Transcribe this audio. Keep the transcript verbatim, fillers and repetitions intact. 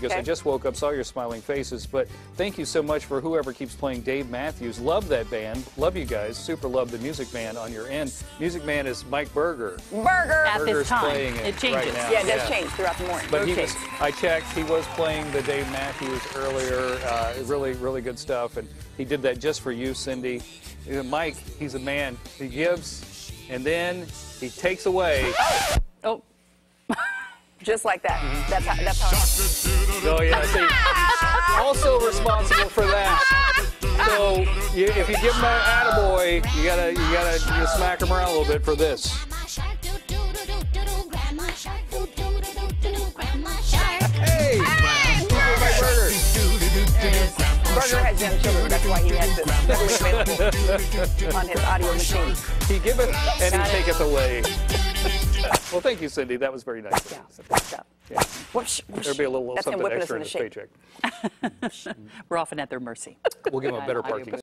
because Okay. I just woke up, saw your smiling faces. But thank you so much for whoever keeps playing Dave Matthews. Love that band. Love you guys. Super love the Music Man on your end. Music Man is Mike Berger. Burger. At Berger's this time, playing it, it changes. right now. Yeah, it does change throughout the morning. But he was, Rotates. I checked, he was playing the Dave Matthews earlier. Uh, really, really good stuff. And he did that just for you, Cindy. Uh, Mike, he's a man. He gives, and then he takes away. Oh, Just like that. That's how. That's how. Oh, yeah, see, also responsible for that. So you, if you give him an attaboy, you gotta, you gotta you smack him around a little bit for this. Hey! Mike Berger. Burger has young children. That's why he has this readily available on his audio machine. He giveth and Got he it. taketh away. Well, thank you, Cindy. That was very nice. Yeah, good stuff. Yeah. Whoosh, whoosh. There'll be a little That's him something whipping us extra in in the his shade. paycheck. we're often at their mercy. We'll give him a better Audio parking